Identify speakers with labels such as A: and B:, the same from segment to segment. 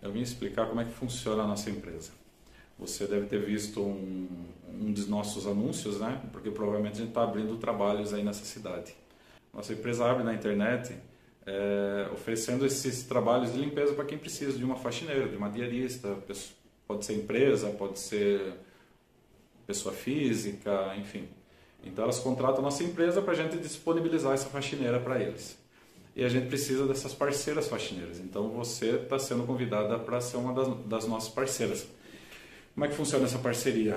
A: eu vim explicar como é que funciona a nossa empresa. Você deve ter visto um dos nossos anúncios, né? Porque provavelmente a gente está abrindo trabalhos aí nessa cidade. Nossa empresa abre na internet oferecendo esses trabalhos de limpeza para quem precisa de uma faxineira, de uma diarista, pode ser empresa, pode ser pessoa física, enfim. Então elas contratam a nossa empresa para a gente disponibilizar essa faxineira para eles. E a gente precisa dessas parceiras faxineiras. Então você está sendo convidada para ser uma das nossas parceiras. Como é que funciona essa parceria?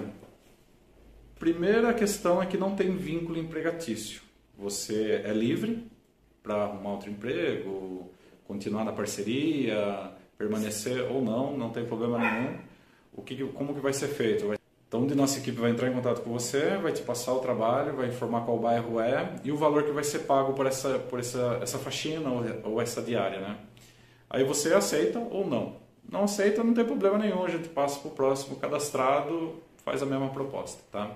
A: Primeira questão é que não tem vínculo empregatício. Você é livre para arrumar outro emprego, continuar na parceria, permanecer ou não, não tem problema nenhum. Como que vai ser feito? Então, um de nossa equipe vai entrar em contato com você, vai te passar o trabalho, vai informar qual bairro é e o valor que vai ser pago por essa faxina ou essa diária, né? Aí você aceita ou não. Não aceita, não tem problema nenhum, a gente passa para o próximo cadastrado, faz a mesma proposta, tá?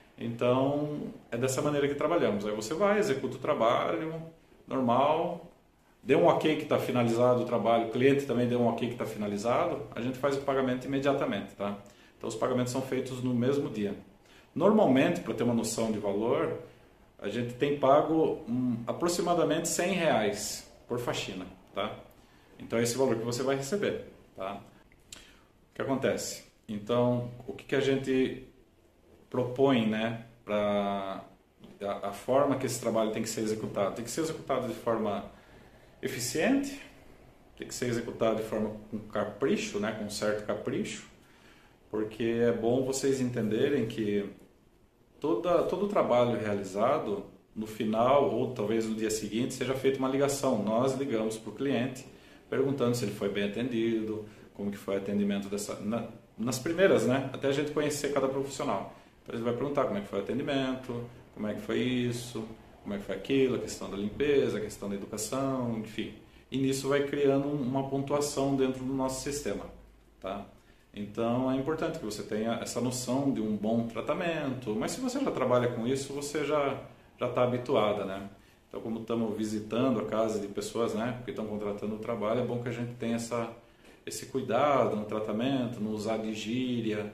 A: Então, é dessa maneira que trabalhamos. Aí você vai, executa o trabalho, normal, deu um ok que está finalizado o trabalho, o cliente também deu um ok que está finalizado, a gente faz o pagamento imediatamente, tá? Então, os pagamentos são feitos no mesmo dia. Normalmente, para ter uma noção de valor, a gente tem pago aproximadamente R$100 por faxina, tá? Então, é esse valor que você vai receber, tá? O que acontece? Então, o que a gente propõe, né, para a forma que esse trabalho tem que ser executado? Tem que ser executado de forma eficiente, tem que ser executado de forma com capricho, né, com certo capricho, porque é bom vocês entenderem que todo o trabalho realizado, no final ou talvez no dia seguinte, seja feita uma ligação. Nós ligamos para o cliente, perguntando se ele foi bem atendido, como que foi o atendimento nas primeiras, né? Até a gente conhecer cada profissional. Então ele vai perguntar como é que foi o atendimento, como é que foi isso, como é que foi aquilo, a questão da limpeza, a questão da educação, enfim. E nisso vai criando uma pontuação dentro do nosso sistema, tá? Então é importante que você tenha essa noção de um bom tratamento, mas se você já trabalha com isso, você já está habituada, né? Então, como estamos visitando a casa de pessoas, né, que estão contratando o trabalho, é bom que a gente tenha esse cuidado no tratamento, não usar de gíria,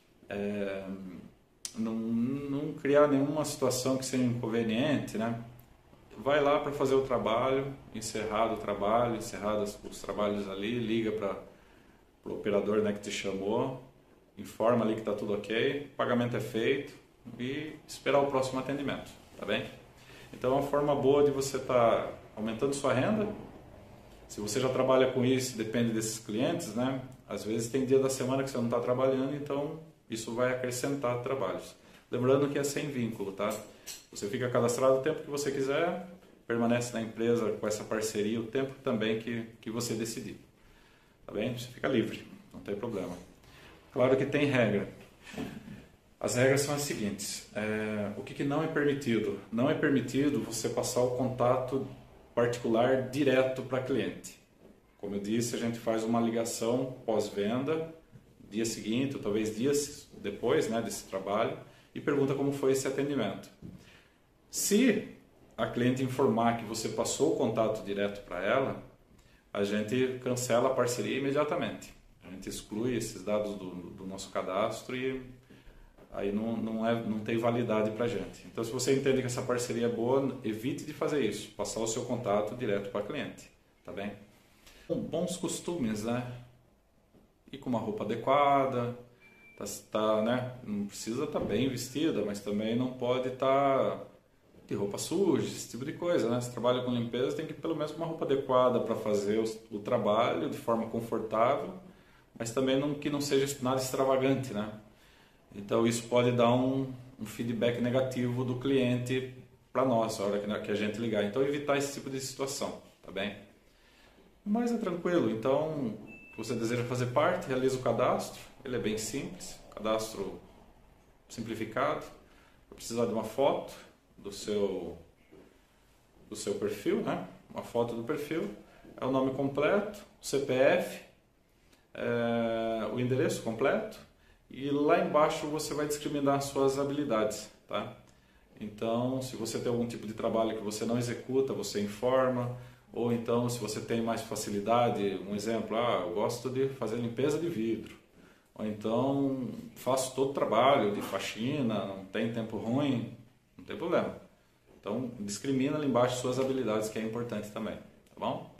A: não criar nenhuma situação que seja inconveniente, né? Vai lá para fazer o trabalho, encerrado o trabalho, encerrados os trabalhos ali, liga para o operador, né, que te chamou, informa ali que está tudo ok, o pagamento é feito e esperar o próximo atendimento, tá bem? Então é uma forma boa de você estar aumentando sua renda. Se você já trabalha com isso, depende desses clientes, né? Às vezes tem dia da semana que você não está trabalhando, então isso vai acrescentar trabalhos. Lembrando que é sem vínculo, tá? Você fica cadastrado o tempo que você quiser, permanece na empresa com essa parceria o tempo também que você decidir. Tá bem? Você fica livre, não tem problema. Claro que tem regra. As regras são as seguintes. O que não é permitido? Não é permitido você passar o contato particular direto para cliente. Como eu disse, a gente faz uma ligação pós-venda, dia seguinte, ou talvez dias depois, né, desse trabalho, e pergunta como foi esse atendimento. Se a cliente informar que você passou o contato direto para ela, a gente cancela a parceria imediatamente. A gente exclui esses dados do nosso cadastro e aí não tem validade para a gente. Então, se você entende que essa parceria é boa, evite de fazer isso, passar o seu contato direto para a cliente, tá bem? Bons costumes, né? Ir com uma roupa adequada, né? Não precisa estar bem vestida, mas também não pode estar de roupa suja, esse tipo de coisa, né? Se trabalha com limpeza, tem que ir pelo menos com uma roupa adequada para fazer o trabalho de forma confortável, mas também que não seja nada extravagante, né? Então isso pode dar um feedback negativo do cliente para nós, a hora que a gente ligar. Então evitar esse tipo de situação, tá bem? Mas é tranquilo. Então, se você deseja fazer parte, realiza o cadastro. Ele é bem simples, cadastro simplificado. Vai precisar de uma foto do seu perfil, né? Uma foto do perfil, é o nome completo, o CPF, o endereço completo, e lá embaixo você vai discriminar as suas habilidades, tá? Então, se você tem algum tipo de trabalho que você não executa, você informa, Ou então, se você tem mais facilidade, um exemplo, eu gosto de fazer limpeza de vidro. Ou então, faço todo o trabalho de faxina, não tem tempo ruim, não tem problema. Então, discrimina ali embaixo suas habilidades, que é importante também, tá bom?